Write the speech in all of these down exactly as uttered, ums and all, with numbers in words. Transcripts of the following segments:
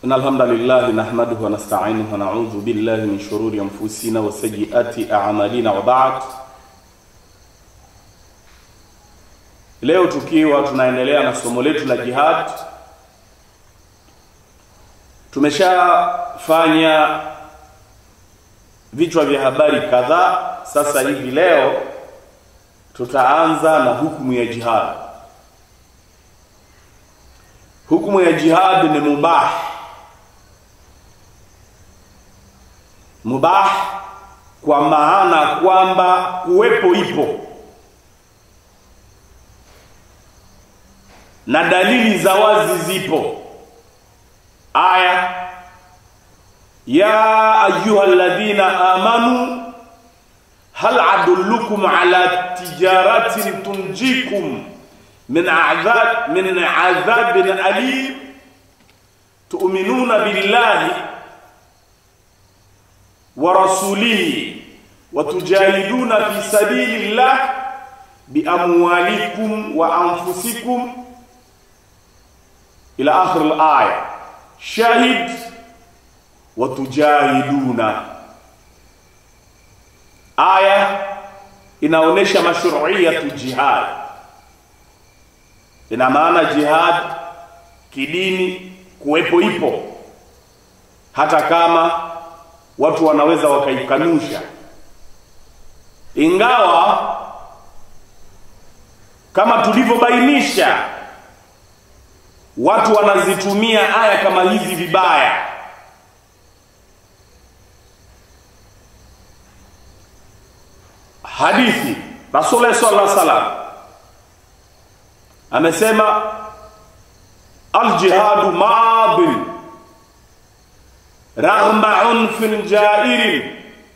إن الحمد لله نحمده ونستعينه ونعوذ بالله من شرور أنفسنا وسيئات أعمالنا وبعد. Leo tukiwa tunaendelea na somo letu la jihad, tumeshafanya vichwa vya habari kadhaa. Sasa hivi leo tutaanza na hukumu ya jihad. Hukumu ya jihad ni mubah. Mubah kwa maana kwamba kuwepo ipo na dalili za wazi zipo. Aya ya ayyuhalladhina amanu hal adullukum ala tijaratin tunjikum min a'dhab min 'adhabin alim tu'minuna billahi wa rasulihi wa tujahiduna fi sabilillah bi amwalikum wa anfusikum ila akhir al-aya. Shahid wa tujahiduna. Aya inaonesha mashru'iyatu jihad. Ina maana jihad kidini kuwepo ipo, hata kama watu wanaweza wakaikanusha, ingawa kama tulivyobainisha watu wanazitumia aya kama hizi vibaya. Hadithi Rasulullah sallallahu alaihi wasallam amesema al-jihadu madin raghma unfin jairin.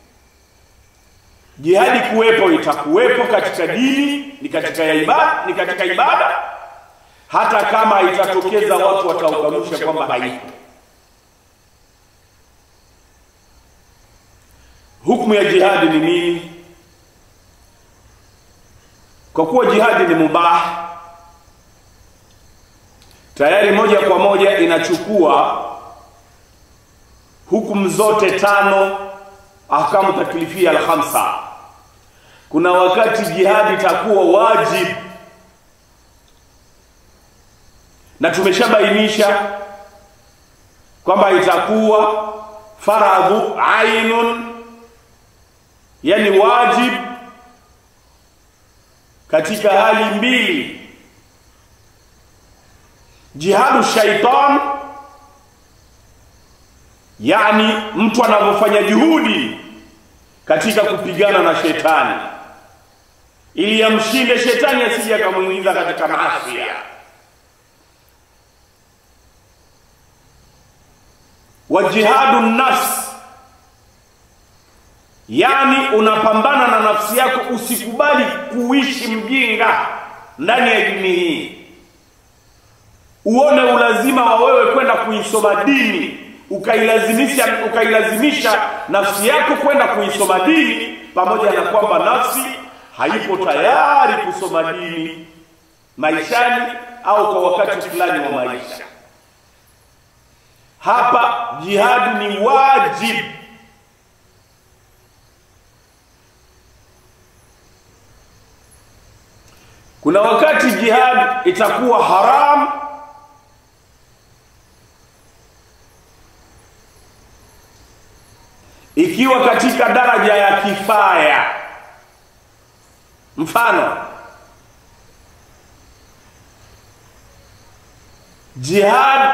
Jihadi kuwepo itakuwepo katika dini, ni katika ibada, ni katika ibada hata kama itatokeza watu wataukanusha kwamba haipo. Hukumu ya jihadi ni nini? Kwa kuwa jihadi ni mubah, tayari moja kwa moja inachukua hukumu zote tano, ahkamu taklifia al-khamsa. Kuna wakati jihadi itakuwa wajib, na tumeshabainisha kwamba itakuwa faradhu ainun, yani wajib katika hali mbili: jihadu shaitan, yani mtu anapofanya juhudi katika kupigana na shetani ili amshinde shetani asije akamuingiza katika maasi. Wa jihadu nafs, yani unapambana na nafsi yako, usikubali kuishi mjinga ndani ya dini hii. Uone ulazima wa wewe kwenda kuisoma dini, ukailazimisha ukailazimisha nafsi yako kwenda kuisoma dini, pamoja na kwamba nafsi haipo tayari kusoma dini maishani au kwa wakati fulani wa maisha. Hapa jihad ni wajib. Kuna wakati jihad itakuwa haram ikiwa katika daraja ya kifaya. Mfano, jihad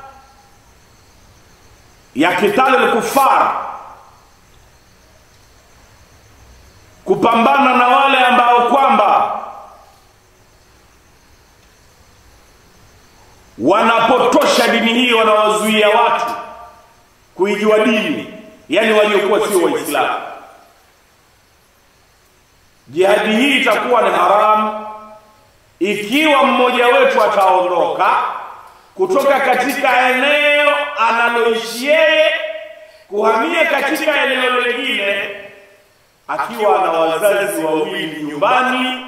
ya kitali al-kuffar, kupambana na wale ambao kwamba wanapotosha dini hii, wanawazuia watu kuijua dini, yani waliokuwa sio Waislamu. Jihadi hii itakuwa ni haram ikiwa mmoja wetu ataondoka kutoka katika eneo analoishi yeye kuhamia katika eneo lingine akiwa na wazazi wawili nyumbani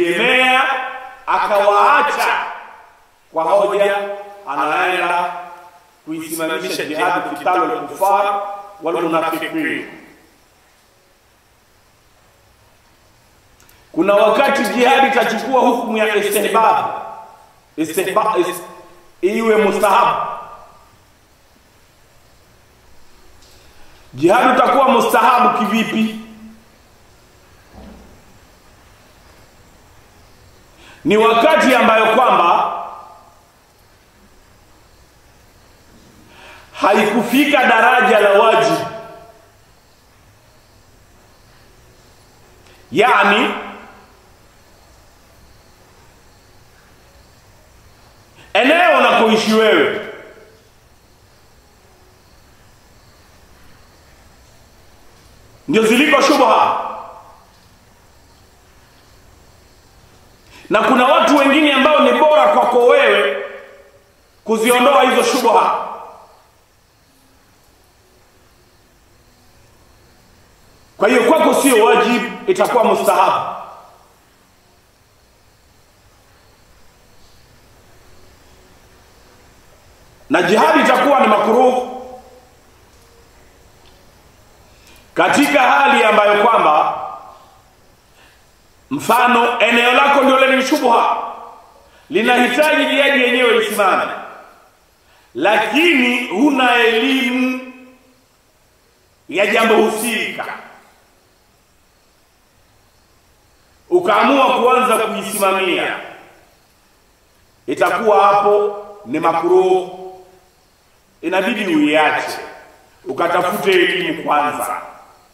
wanamtegemea, akawaacha kwa hoja anaenda kuisimamisha jihad kitalu al-kufar wal munafiqin. Kuna wakati jihad itachukua hukumu ya istihbab, istihbab ist, iwe mustahab. Jihad itakuwa mustahabu kivipi? Ni wakati ambayo kwamba haikufika daraja la wajibu, yani eneo unakoishi wewe ndio ziliko shubha, na kuna watu wengine ambao ni bora kwako wewe kuziondoa hizo shubha. Kwa hiyo kwako sio wajibu, itakuwa mustahabu. Na jihadi itakuwa ni makruh katika hali ambayo kwamba mfano eneo lako ndio lenye shubha, linahitaji jihadi yenyewe isimame, lakini huna elimu ya jambo husika, ukaamua kuanza kuisimamia, itakuwa hapo ni makruh, inabidi uiache ukatafute elimu kwanza.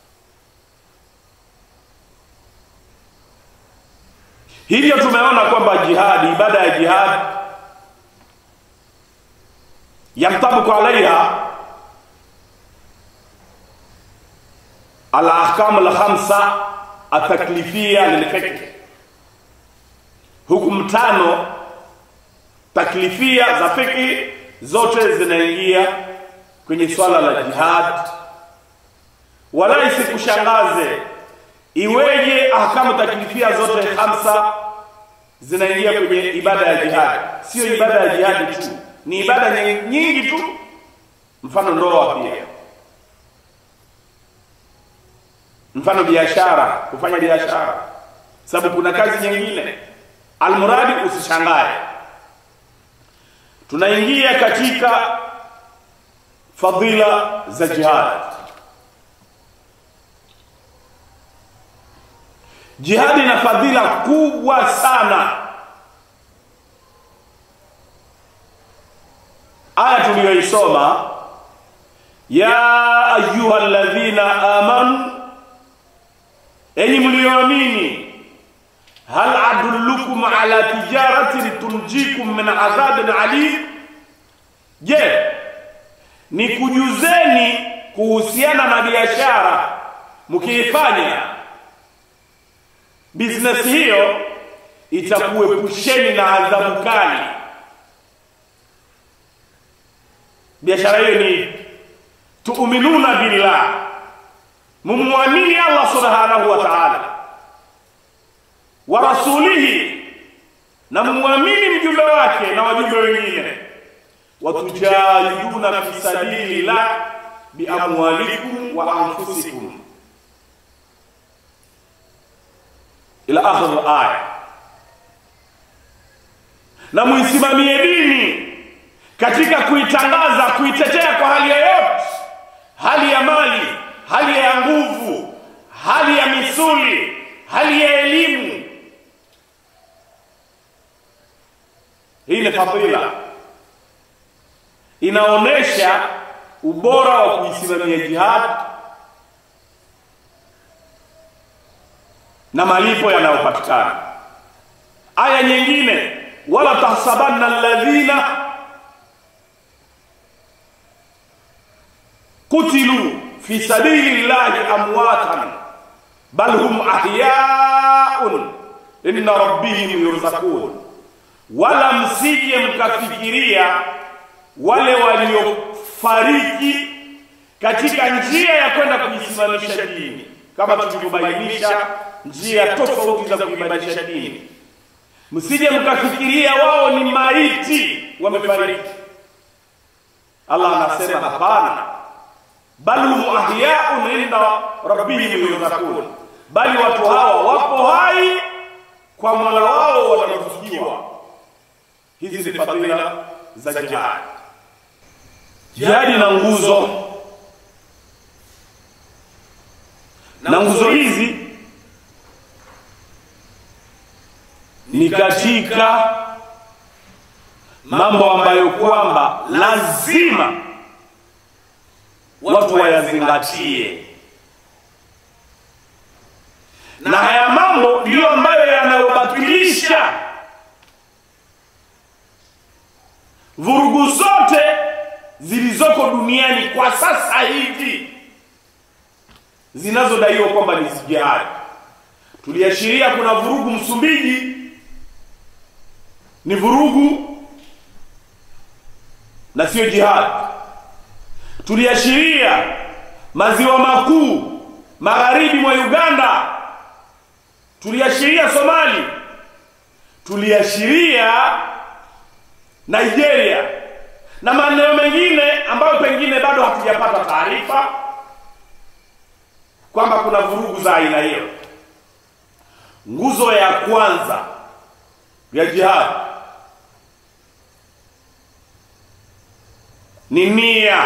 Hivyo tumeona kwamba jihad, ibada ya jihad, yantabiku alaiha al-ahkam al-khamsa at-taklifiyya lil-fiqh, hukumu tano taklifia za fiqh zote zinaingia kwenye swala la jihad. Wala isikushangaze iweje ahkamu taklifia zote hamsa zinaingia kwenye ibada ya jihad. Sio ibada ya jihad tu, ni ibada nyingi tu, mfano ndoa pia, mfano biashara, kufanya biashara, sababu kuna kazi nyingine. Almuradi usishangae, tunaingia katika fadhila za jihad. Jihad ina fadhila kubwa sana. Aya tuliyoisoma, ya ayyuhalladhina amanu, enyi mlioamini, hal adullukum ala tijaratin tunjikum min adhabin alim, je, ni kujuzeni kuhusiana na biashara, mkiifanya business hiyo itakuepusheni na adhabu kali. Biashara hiyo ni tuuminuna billah, mumwamini Allah subhanahu wa ta'ala, wa rasulihi, na mumwamini mjumbe wake na wajumbe wengine, watujahiduna fi sabilillah bi amwalikum wa anfusikum, ila akhir al-aya. Na muisimamie dini katika kuitangaza, kuitetea kwa hali yoyote, hali ya mali, hali ya nguvu, hali ya misuli, hali ya elimu. Hii ni fadhila, inaonesha ubora wa kuisimamia jihad na malipo yanayopatikana. Aya nyingine, wala tahsabanna alladhina kutilu fi sabilillahi amwatan bal hum ahyaun inna rabbihim yurzaqun, wala msije mkafikiria wale waliofariki katika njia ya kwenda kuisimamisha dini, kama tulivyobainisha njia tofauti za kuimarisha dini. Msije mkafikiria wao ni maiti wamefariki, Allah anasema hapana, bal hum ahya'un 'inda rabbihim yurzaqun, bali watu hawa wapo hai kwa Mola wao wanaruzukiwa. Hizi ni fadhila za jihad. Jihadi na nguzo, na nguzo hizi ni katika mambo ambayo kwamba lazima watu wayazingatie, na haya mambo ndiyo ambayo yanayobatilisha vurugu zote zilizoko duniani kwa sasa hivi zinazodaiwa kwamba ni jihad. Tuliashiria kuna vurugu Msumbiji, ni vurugu na sio jihad. Tuliashiria maziwa makuu magharibi mwa Uganda, tuliashiria Somali, tuliashiria Nigeria na maeneo mengine ambayo pengine bado hatujapata taarifa kwamba kuna vurugu za aina hiyo. Nguzo ya kwanza ya jihad ni nia.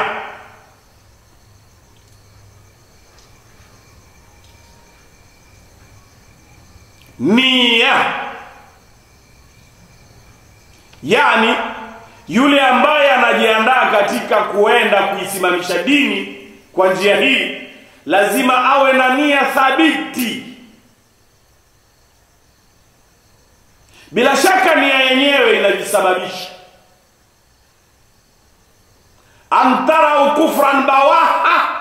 Nia, yani yule ambaye anajiandaa katika kuenda kuisimamisha dini kwa njia hii lazima awe na nia thabiti. Bila shaka nia yenyewe inajisababisha. Antara kufran bawaha,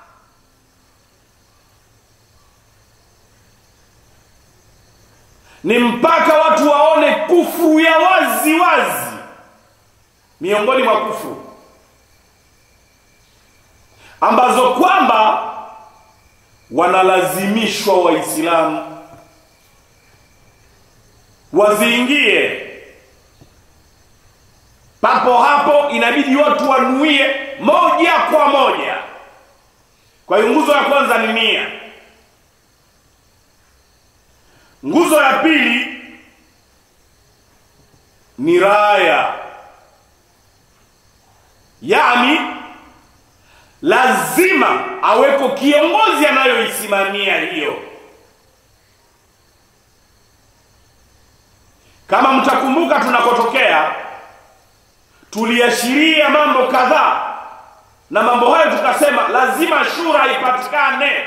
ni mpaka watu waone kufuru ya wazi wazi miongoni mwa kufuru ambazo kwamba wanalazimishwa Waislamu waziingie. Papo hapo inabidi watu wanuie moja kwa moja. Kwa hiyo nguzo ya kwanza ni nia. Nguzo ya pili ni raya, yani lazima aweko kiongozi anayoisimamia hiyo. Kama mtakumbuka tunakotokea, tuliashiria mambo kadhaa, na mambo hayo tukasema lazima shura ipatikane.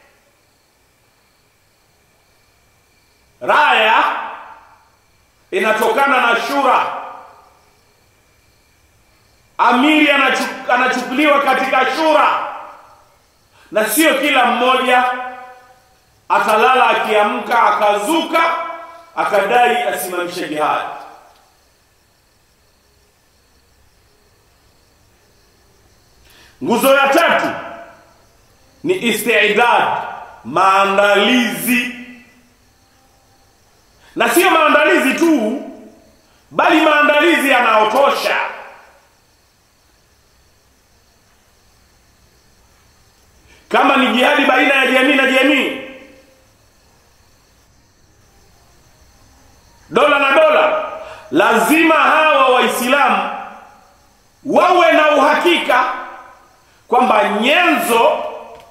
Raya inatokana na shura. Amiri anachukuliwa katika shura, na sio kila mmoja atalala akiamka akazuka akadai asimamishe jihad. Nguzo ya tatu ni isti'dad, maandalizi. Na sio maandalizi tu, bali maandalizi yanaotosha. Kama ni jihadi baina ya jamii na jamii, dola na dola, lazima hawa Waislamu wawe na uhakika kwamba nyenzo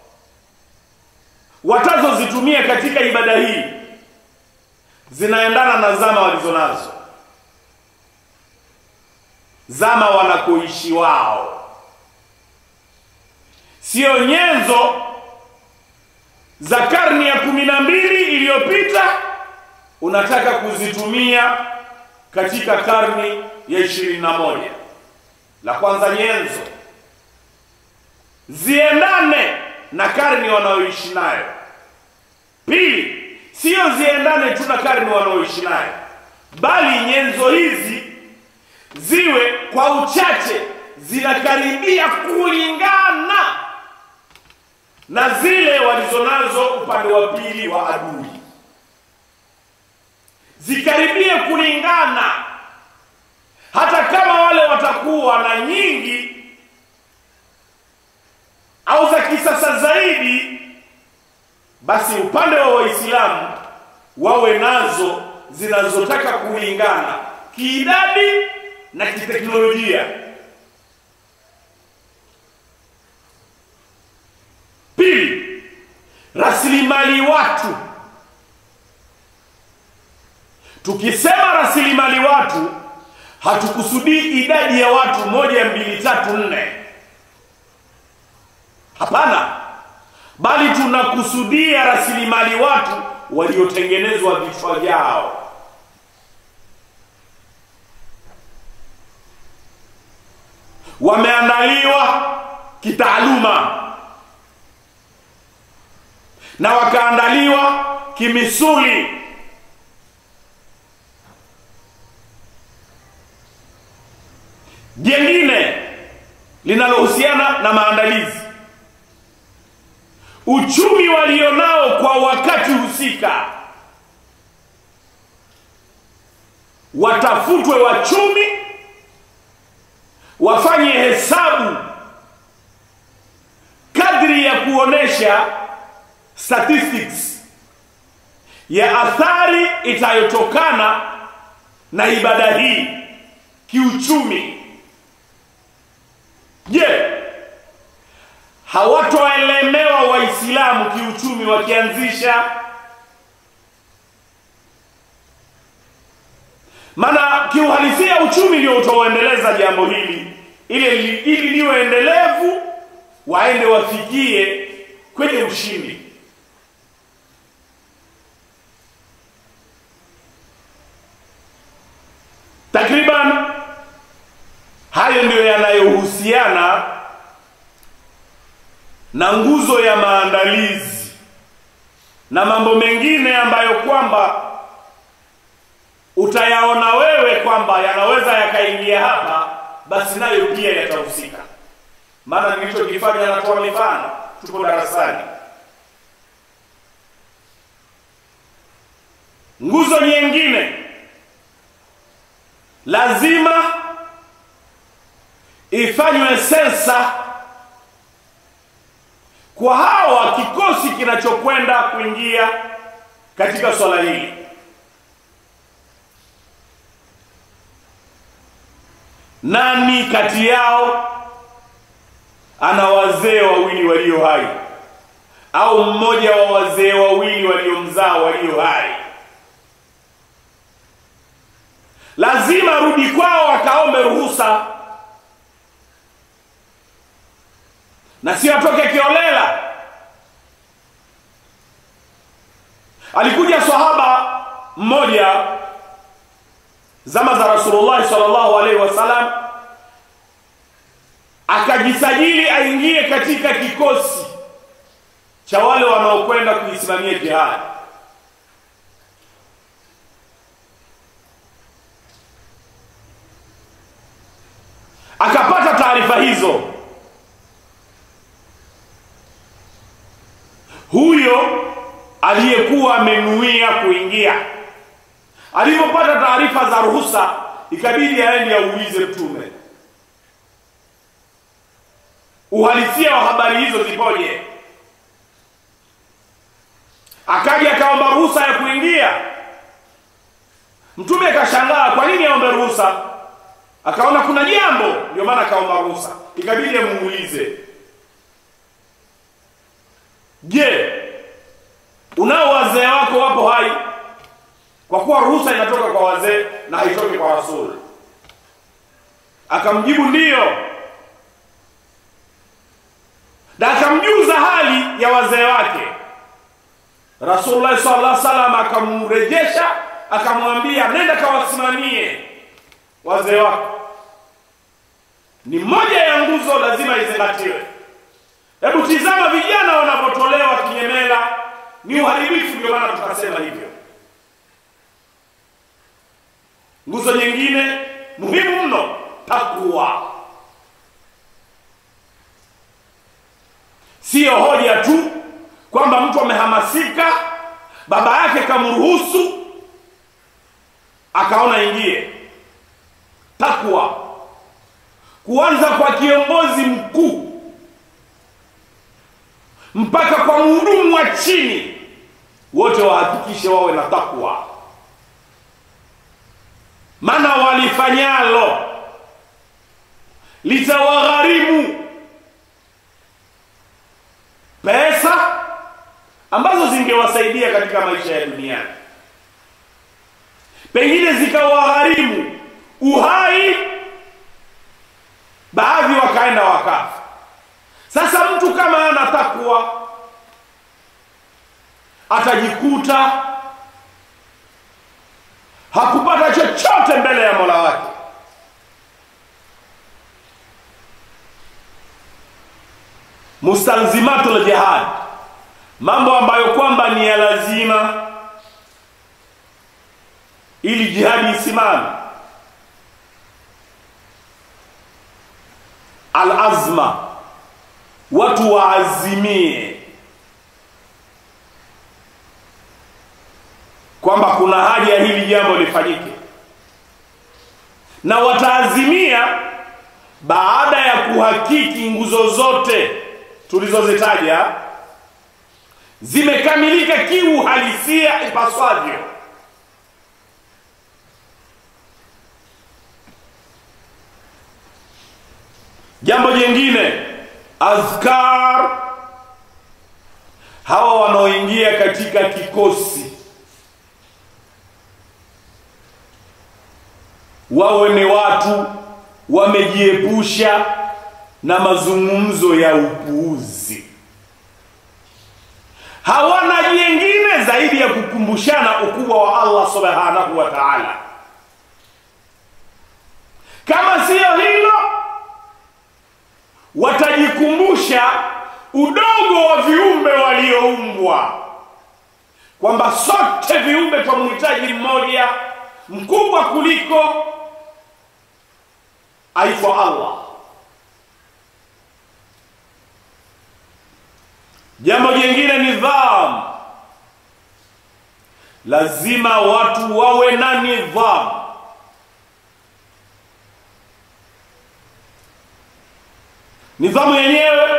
watazozitumia katika ibada hii zinaendana na zama walizonazo, zama wanakoishi wao. Sio nyenzo za karne ya kumi na mbili iliyopita unataka kuzitumia katika karne ya ishirini na moja. La kwanza, nyenzo ziendane na karne wanaoishi nayo. Pili, sio ziendane tu na karne wanaoishi nayo, bali nyenzo hizi ziwe kwa uchache zinakaribia kulingana na zile walizonazo upande wa pili wa adui. Zikaribie kulingana, hata kama wale watakuwa na nyingi basi upande wa Waislamu wawe nazo zinazotaka kulingana kiidadi na kiteknolojia. Pili, rasilimali watu. Tukisema rasilimali watu, hatukusudii idadi ya watu moja, mbili, tatu, nne. Hapana, bali tunakusudia rasilimali watu waliotengenezwa vichwa vyao. Wameandaliwa kitaaluma na wakaandaliwa kimisuli. Jengine linalohusiana na maandalizi, uchumi walionao kwa wakati husika. Watafutwe wachumi wafanye hesabu kadri ya kuonesha statistics ya athari itayotokana na ibada hii kiuchumi. Je, hawatoelemewa Waislamu kiuchumi wakianzisha? Maana kiuhalisia uchumi ndio utaoendeleza jambo hili, ili ili liwe endelevu, waende wafikie kwenye ushindi. Takriban hayo ndio yanayohusiana na nguzo ya maandalizi na mambo mengine ambayo kwamba utayaona wewe kwamba yanaweza yakaingia hapa, basi nayo pia yatahusika. Maana nilichokifanya natoa mifano, tupo darasani. Nguzo nyingine, lazima ifanywe sensa kwa hawa kikosi kinachokwenda kuingia katika swala hili. Nani kati yao ana wazee wawili walio hai, au mmoja wa wazee wawili waliomzaa walio hai? Lazima rudi kwao akaombe ruhusa, na si atoke kiolela. Alikuja sahaba mmoja zama za Rasulullah sallallahu alaihi wasallam, akajisajili aingie katika kikosi cha wale wanaokwenda kuisimamia jihad. Akapata taarifa hizo. Huyo aliyekuwa amenuia kuingia, alipopata taarifa za ruhusa, ikabidi aende aulize Mtume uhalisia wa habari hizo zipoje. Akaja akaomba ruhusa ya kuingia. Mtume akashangaa, kwa nini aombe ruhusa? Akaona kuna jambo, ndio maana akaomba ruhusa. Ikabidi amuulize, je, unao wazee wako wapo hai? Kwa kuwa ruhusa inatoka kwa wazee na haitoki kwa Rasul. Akamjibu ndiyo, na akamjuza hali ya wazee wake. Rasulullah sallallahu alaihi wasallam akamrejesha, akamwambia nenda kawasimamie wazee wako. Ni moja ya nguzo lazima izingatiwe. Hebu tizama vijana wanapotolewa kinyemela, ni uharibifu, ndio maana tukasema hivyo. Nguzo nyingine muhimu mno, takwa. Sio hoja tu kwamba mtu amehamasika, baba yake kamruhusu, akaona ingie. Takwa kuanza kwa kiongozi mkuu mpaka kwa mhudumu wa chini wote wahakikishe wawe na takwa, maana walifanyalo litawagharimu pesa ambazo zingewasaidia katika maisha ya duniani, pengine zikawagharimu uhai, baadhi wakaenda wakafa. Sasa mtu kama ana takwa atajikuta hakupata chochote mbele ya Mola wake. Mustalzimatul jihad, mambo ambayo kwamba ni ya lazima ili jihadi isimame. Al-azma, watu waazimie kwamba kuna haja ya hili jambo lifanyike, na wataazimia baada ya kuhakiki nguzo zote tulizozitaja zimekamilika kiuhalisia ipaswavyo. Jambo jingine, azkar. Hawa wanaoingia katika kikosi wawe ni watu wamejiepusha na mazungumzo ya upuuzi, hawana jingine zaidi ya kukumbushana ukubwa wa Allah subhanahu wa ta'ala. Kama sio hilo, watajikumbusha udogo wa viumbe walioumbwa, kwamba sote viumbe tunamhitaji mmoja mkubwa kuliko aitwa Allah. Jambo jingine, nidhamu. Lazima watu wawe na nidhamu. Nidhamu yenyewe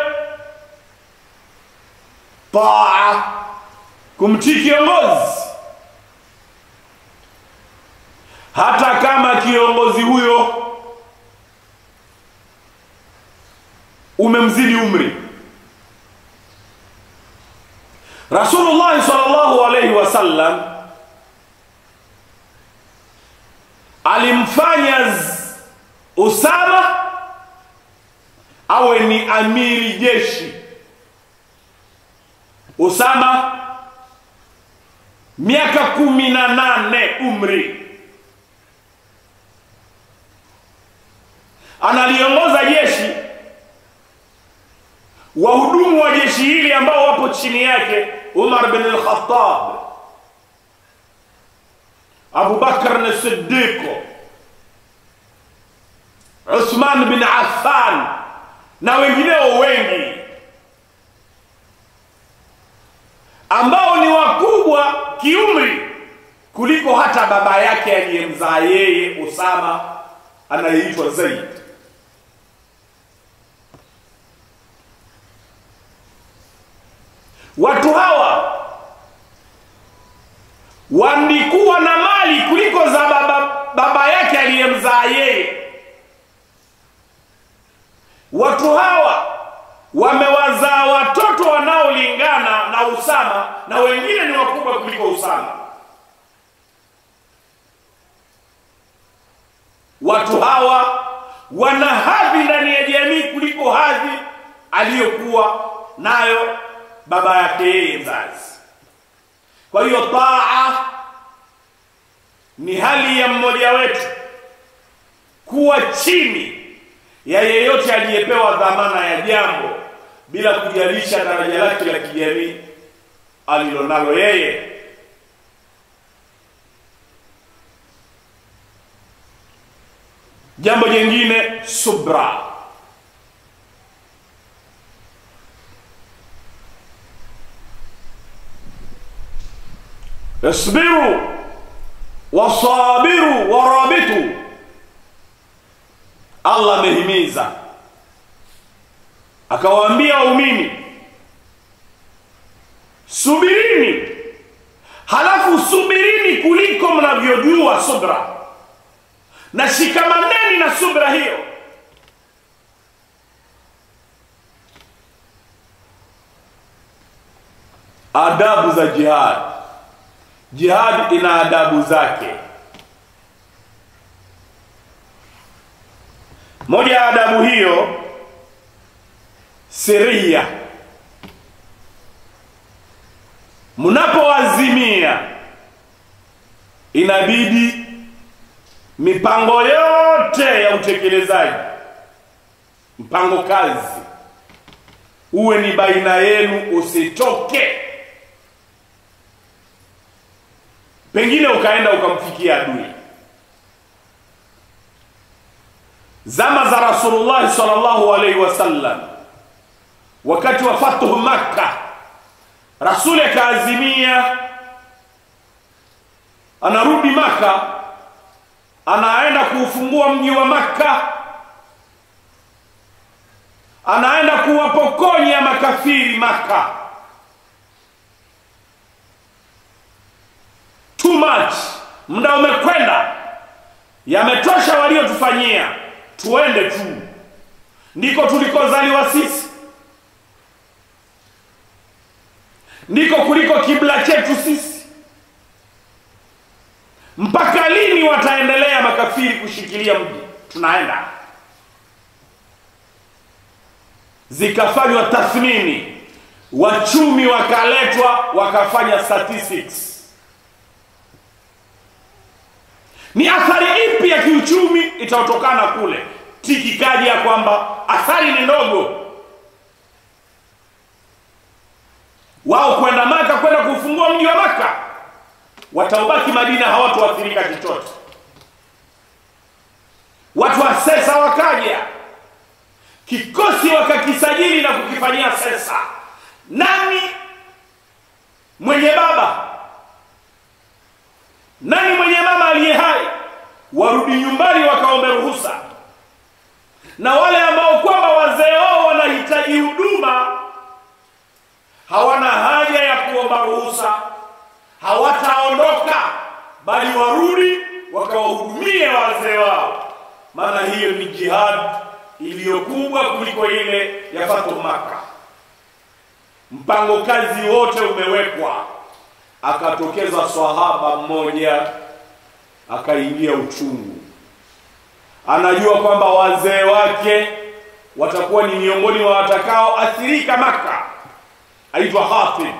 taa, kumtii kiongozi, hata kama kiongozi huyo umemzidi umri. Rasulullah sallallahu alayhi wasallam alimfanya Usama awe ni amiri jeshi. Usama miaka kumi na nane umri, analiongoza jeshi. Wahudumu wa jeshi hili ambao wapo chini yake, Umar bin al-Khattab, Abu Bakr as-Siddiq, Uthman bin Affan na wengineo wengi ambao ni wakubwa kiumri kuliko hata baba yake aliyemzaa yeye Usama, anayeitwa Zaid. Watu hawa walikuwa na mali kuliko za baba, baba yake aliyemzaa yeye. Watu hawa wamewazaa watoto wanaolingana na Usama, na wengine ni wakubwa kuliko Usama. Watu hawa wana hadhi ndani ya jamii kuliko hadhi aliyokuwa nayo baba yake yeye mzazi. Kwa hiyo taa ni hali ya mmoja wetu kuwa chini ya yeyote aliyepewa dhamana ya jambo, bila kujalisha daraja lake la kijamii alilonalo yeye. Jambo jingine, subra. Isbiru wasabiru warabitu. Allah amehimiza akawaambia waumini, subirini na shikamaneni na subra hiyo. Adabu za jihad. Jihad ina adabu zake. Moja ya adabu hiyo, siria. Mnapoazimia, inabidi mipango yote ya utekelezaji, mpango kazi, uwe ni baina yenu, usitoke. Pengine ukaenda ukamfikia adui. Zama za Rasulullah sallallahu alaihi wasallam, wakati wa fathu Makkah, Rasuli akaazimia anarudi Makkah, anaenda kuufungua mji wa Makkah, anaenda kuwapokonya makafiri Makkah. Too much, muda umekwenda, yametosha waliotufanyia, tuende tu, ndiko tulikozaliwa sisi, ndiko kuliko kibla chetu sisi. Mpaka lini wataendelea makafiri kushikilia mji? Tunaenda. Zikafanywa tathmini, wachumi wakaletwa, wakafanya statistics. Ni athari ipi ya kiuchumi itaotokana kule? Tiki kaji ya kwamba athari ni ndogo. Wao kwenda Maka, kwenda kufungua mji wa Maka, wataubaki Madina, hawatoathirika chochote. Watu wa sesa wakaja, kikosi wakakisajili na kukifanyia sesa. Nani mwenye baba, nani mwenye mama aliye hai, warudi nyumbani wakaombe ruhusa. Na wale ambao kwamba wazee wao wanahitaji huduma, hawana haja ya kuomba ruhusa, hawataondoka, bali warudi wakawahudumie wazee wao. Maana hiyo ni jihad iliyokubwa kuliko ile ya fathu Makkah. Mpango kazi wote umewekwa. Akatokeza sahaba mmoja, akaingia uchungu. Anajua kwamba wazee wake watakuwa ni miongoni wa watakao athirika Makkah. Aitwa Hatib.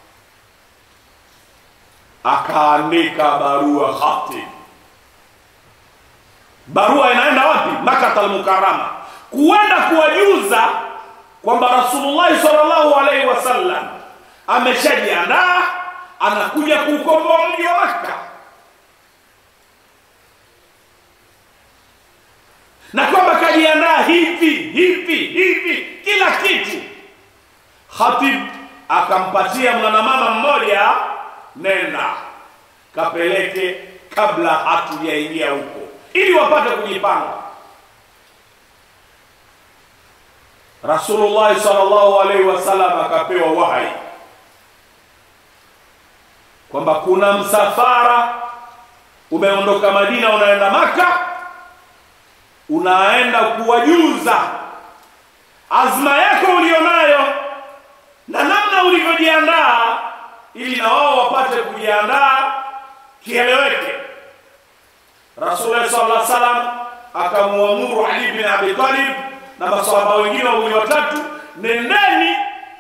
Akaandika barua Hatib. Barua inaenda wapi? Makkah al-Mukarrama, kuenda kuwajuza kwamba Rasulullah sallallahu alaihi wasallam ameshajiandaa, anakuja kuukomboa mji wa Makkah, na kwamba kajiandaa hivi hivi hivi kila kitu. Hatib akampatia mwanamama mmoja, nenda kapeleke kabla hatujaingia huko, ili wapate kujipanga. Rasulullah sallallahu alaihi wasallam akapewa wahi kwamba kuna msafara umeondoka Madina unaenda Makkah, unaenda kuwajuza azma yako ulionayo na namna ulivyojiandaa, ili na wao wapate kujiandaa kieleweke. Rasulullah sallallahu alaihi wasallam akamuamuru Ali bin Abi Talib na maswahaba wengine wawili watatu, nendeni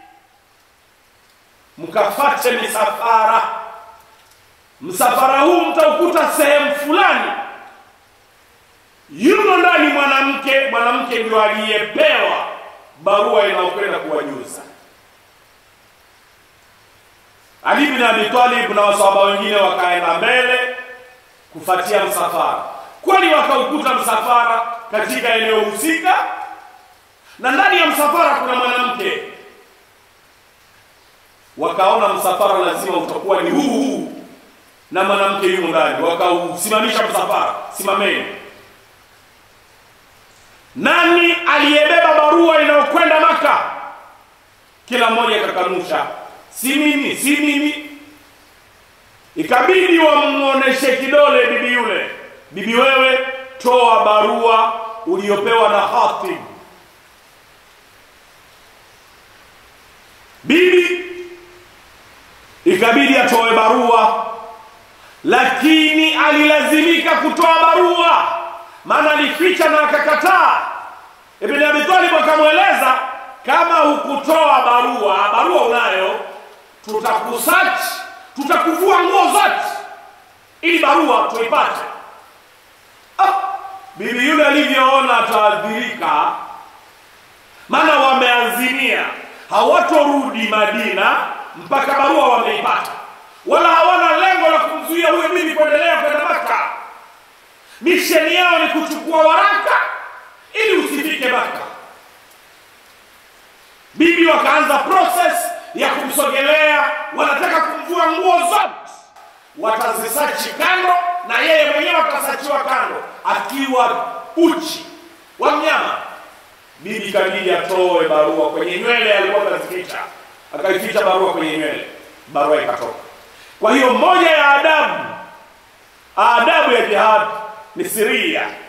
mkafate misafara. Msafara huu mtaukuta sehemu fulani, yumo ndani mwanamke, mwanamke ndio aliyepewa barua inayokwenda kuwajuza. Ali bin Abi Talib na maswahaba wengine wakaenda mbele kufuatia msafara. Kwani wakaukuta msafara katika eneo husika, na ndani ya msafara kuna mwanamke. Wakaona msafara lazima utakuwa ni huu huu na mwanamke yumo ndani, wakausimamisha msafara. Simameni. Nani aliyebeba barua inayokwenda Makkah? Kila mmoja akakanusha, si mimi, si mimi. Ikabidi wamuoneshe kidole bibi yule, bibi wewe, toa barua uliyopewa na Hatib. Bibi ikabidi atoe barua, lakini alilazimika kutoa barua, maana alificha na akakataa. Ibn Abi Talib akamweleza, kama hukutoa barua, barua unayo, tutakusearch, tutakuvua nguo zote ili barua tuipate. Ah, bibi yule alivyoona ataadhirika, maana wameazimia hawatorudi Madina mpaka barua wameipata, wala hawana lengo la kumzuia huyo bibi kuendelea kwenda Makka. Misheni yao ni kuchukua waraka ili usifike Makka. Bibi wakaanza process ya kumsogelea, wanataka kumvua nguo zote, watazisachi kando na yeye mwenyewe atasachiwa kando akiwa uchi wa mnyama. Bibi kabidi atoe barua kwenye nywele, alikuwa anazificha, akaificha barua kwenye nywele, barua ikatoka. Kwa hiyo moja ya adabu adabu ya jihad ni siria.